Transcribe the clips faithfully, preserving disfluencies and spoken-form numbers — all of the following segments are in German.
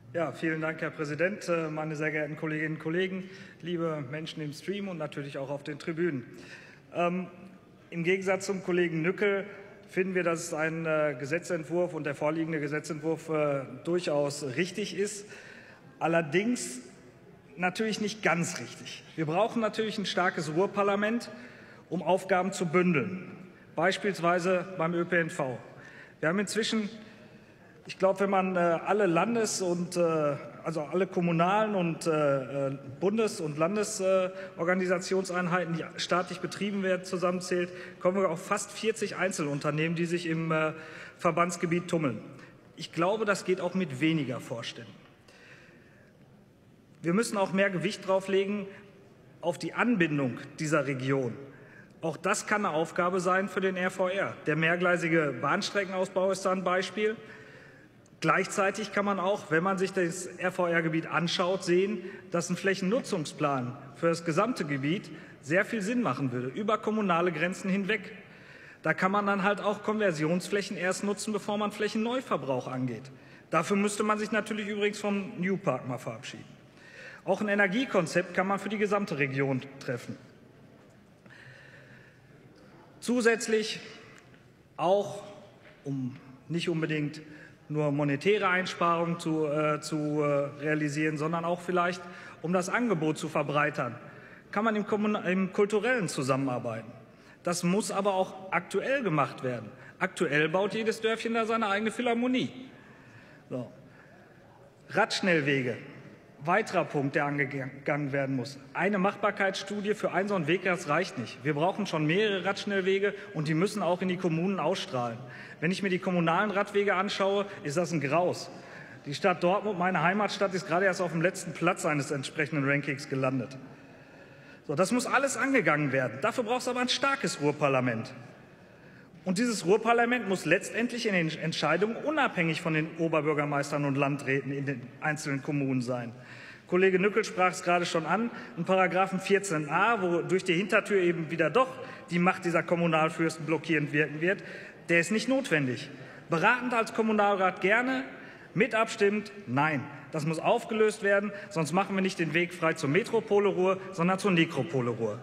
Ja, vielen Dank, Herr Präsident, meine sehr geehrten Kolleginnen und Kollegen, liebe Menschen im Stream und natürlich auch auf den Tribünen. Ähm, Im Gegensatz zum Kollegen Nückel finden wir, dass ein äh, Gesetzentwurf und der vorliegende Gesetzentwurf äh, durchaus richtig ist. Allerdings natürlich nicht ganz richtig. Wir brauchen natürlich ein starkes Ruhrparlament, um Aufgaben zu bündeln, beispielsweise beim Ö P N V. Wir haben inzwischen, ich glaube, wenn man äh, alle Landes- und äh, also alle kommunalen und äh, Bundes- und Landesorganisationseinheiten, die staatlich betrieben werden, zusammenzählt, kommen wir auf fast vierzig Einzelunternehmen, die sich im äh, Verbandsgebiet tummeln. Ich glaube, das geht auch mit weniger Vorständen. Wir müssen auch mehr Gewicht drauf legen auf die Anbindung dieser Region. Auch das kann eine Aufgabe sein für den R V R. Der mehrgleisige Bahnstreckenausbau ist da ein Beispiel. Gleichzeitig kann man auch, wenn man sich das R V R-Gebiet anschaut, sehen, dass ein Flächennutzungsplan für das gesamte Gebiet sehr viel Sinn machen würde, über kommunale Grenzen hinweg. Da kann man dann halt auch Konversionsflächen erst nutzen, bevor man Flächenneuverbrauch angeht. Dafür müsste man sich natürlich übrigens vom New Park mal verabschieden. Auch ein Energiekonzept kann man für die gesamte Region treffen. Zusätzlich auch, um nicht unbedingt nur monetäre Einsparungen zu, äh, zu äh, realisieren, sondern auch vielleicht, um das Angebot zu verbreitern, kann man im, im kulturellen zusammenarbeiten. Das muss aber auch aktuell gemacht werden. Aktuell baut jedes Dörfchen da seine eigene Philharmonie. So. Radschnellwege. Weiterer Punkt, der angegangen werden muss. Eine Machbarkeitsstudie für einen so einen Weg, das reicht nicht. Wir brauchen schon mehrere Radschnellwege und die müssen auch in die Kommunen ausstrahlen. Wenn ich mir die kommunalen Radwege anschaue, ist das ein Graus. Die Stadt Dortmund, meine Heimatstadt, ist gerade erst auf dem letzten Platz eines entsprechenden Rankings gelandet. So, das muss alles angegangen werden. Dafür braucht es aber ein starkes Ruhrparlament. Und dieses Ruhrparlament muss letztendlich in den Entscheidungen unabhängig von den Oberbürgermeistern und Landräten in den einzelnen Kommunen sein. Kollege Nückel sprach es gerade schon an, in Paragraphen vierzehn a, wo durch die Hintertür eben wieder doch die Macht dieser Kommunalfürsten blockierend wirken wird, der ist nicht notwendig. Beratend als Kommunalrat gerne, mit abstimmt, nein. Das muss aufgelöst werden, sonst machen wir nicht den Weg frei zur Metropole Ruhr, sondern zur Nekropole Ruhr.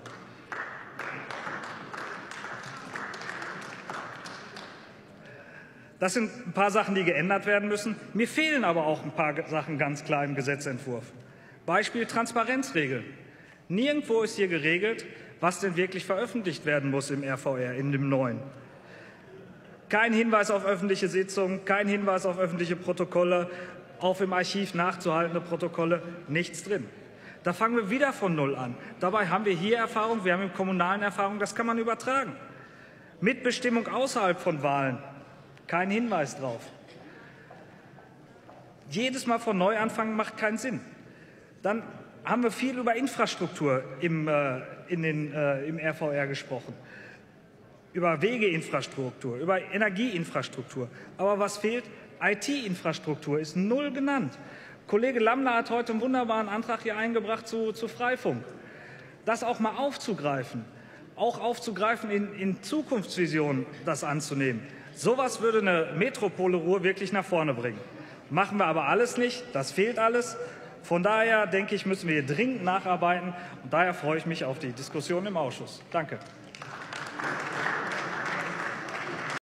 Das sind ein paar Sachen, die geändert werden müssen. Mir fehlen aber auch ein paar Sachen ganz klar im Gesetzentwurf. Beispiel Transparenzregeln. Nirgendwo ist hier geregelt, was denn wirklich veröffentlicht werden muss im R V R, in dem neuen. Kein Hinweis auf öffentliche Sitzungen, kein Hinweis auf öffentliche Protokolle, auf im Archiv nachzuhaltende Protokolle, nichts drin. Da fangen wir wieder von Null an. Dabei haben wir hier Erfahrung, wir haben im Kommunalen Erfahrung, das kann man übertragen. Mitbestimmung außerhalb von Wahlen. Kein Hinweis drauf. Jedes Mal von neu anfangen macht keinen Sinn. Dann haben wir viel über Infrastruktur im, äh, in den, äh, im R V R gesprochen. Über Wegeinfrastruktur, über Energieinfrastruktur. Aber was fehlt? I T-Infrastruktur ist null genannt. Kollege Lammler hat heute einen wunderbaren Antrag hier eingebracht zu, zu Freifunk. Das auch mal aufzugreifen, auch aufzugreifen in, in Zukunftsvisionen, das anzunehmen. Sowas würde eine Metropole Ruhr wirklich nach vorne bringen. Machen wir aber alles nicht, das fehlt alles. Von daher, denke ich, müssen wir hier dringend nacharbeiten. Und daher freue ich mich auf die Diskussion im Ausschuss. Danke.